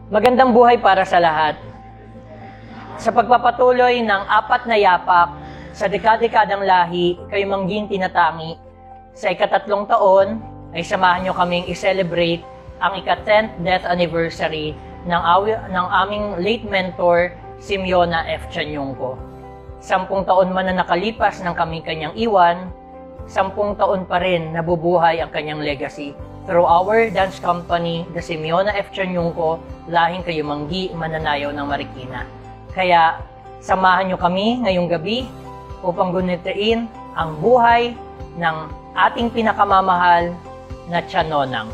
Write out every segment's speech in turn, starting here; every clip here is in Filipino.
Magandang buhay para sa lahat. Sa pagpapatuloy ng 4 na yapak sa dekadang lahi, kayo mangging tinatangi. Sa ika-3 taon ay samahan nyo kaming i-celebrate ang ika-10th death anniversary ng aming late mentor, Simeona F. Chanyungco. 10 taon man na nakalipas ng kaming kanyang iwan, 10 taon pa rin nabubuhay ang kanyang legacy. Through our dance company, the Simeona F. Chanyungco, lahing Kayumanggi, Mananayaw ng Marikina. Kaya, samahan nyo kami ngayong gabi upang gunitain ang buhay ng ating pinakamamahal na Tiyanonang.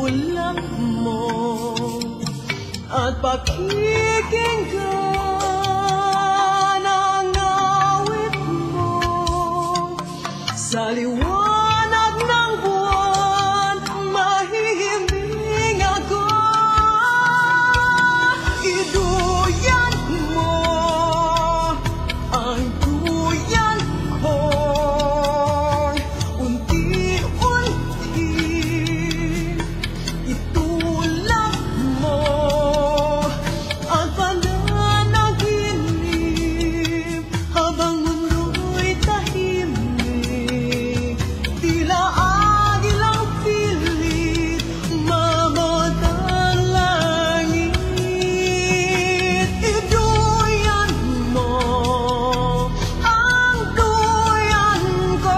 itulak mo at pakikinggan ang awit mo sa liwanag ng buwan. Mahihiming ako, iduyan mo ang duyan ko. Unti-unti itulak mo ang pananaginip habang mundo'y tahimik. Tila agilang pilit mamatang langit. Iduyan mo ang duyan ko.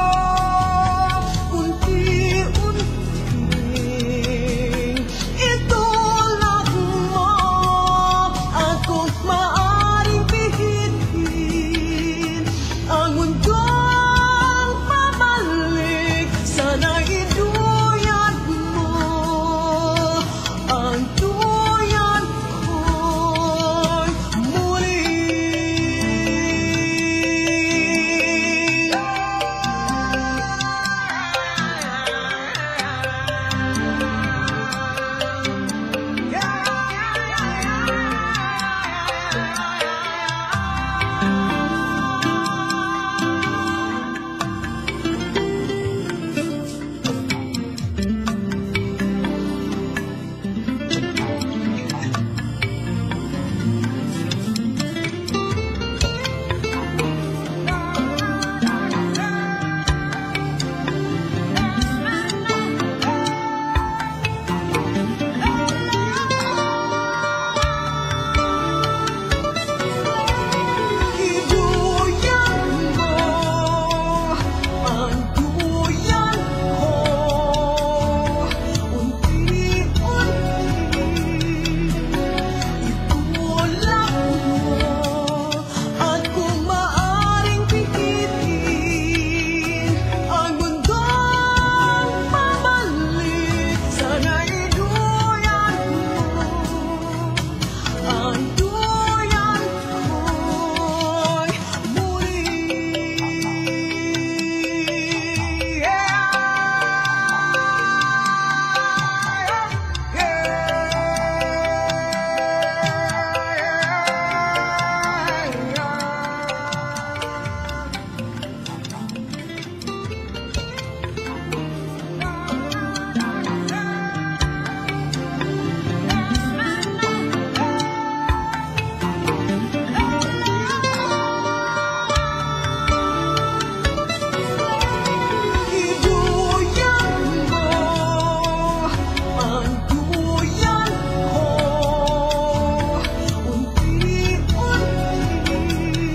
Unti-unting itulak mo at kung maaaring pihitin ang mundong pabalik, sana iduyan mo ang duyan ko'y muli. Iduyan mo ang duyan ko. Unti-unti itulak mo at kung maaaring pihitin ang mundong pabalik, sana iduyan mo ang duyan ko'y muli. Iduyan mo ang duyan ko. Unti-unti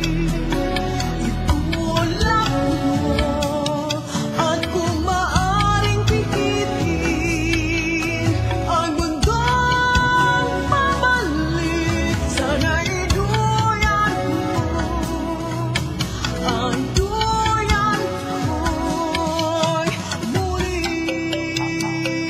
itulak mo at kung maaaring pihitin ang mundong pabalik, sana iduyan mo ang duyan ko'y muli.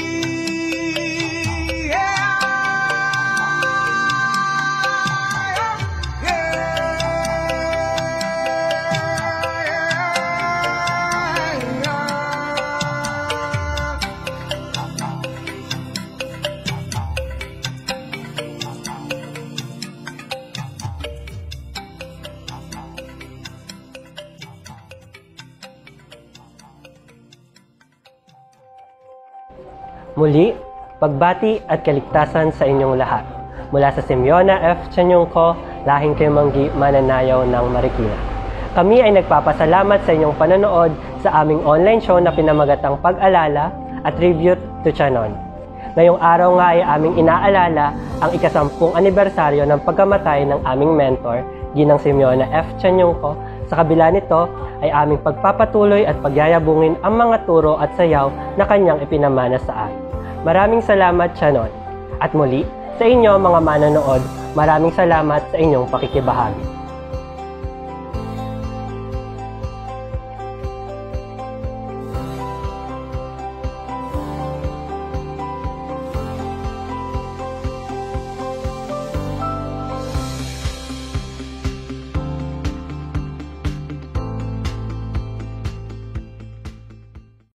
Muli, pagbati at kaligtasan sa inyong lahat. Mula sa Simeona F. Chanyungko, lahing kay Manggi, Mananayaw ng Marikina. Kami ay nagpapasalamat sa inyong panonood sa aming online show na pinamagatang Pag-alala at Tribute to Chanon. Ngayong araw nga ay aming inaalala ang ika-10 anibersaryo ng pagkamatay ng aming mentor, Ginang Simeona F. Chanyungko. Sa kabila nito ay aming pagpapatuloy at pagyayabungin ang mga turo at sayaw na kanyang ipinamana sa amin. Maraming salamat, Chanon. At muli, sa inyo mga manonood, maraming salamat sa inyong pakikibahagi.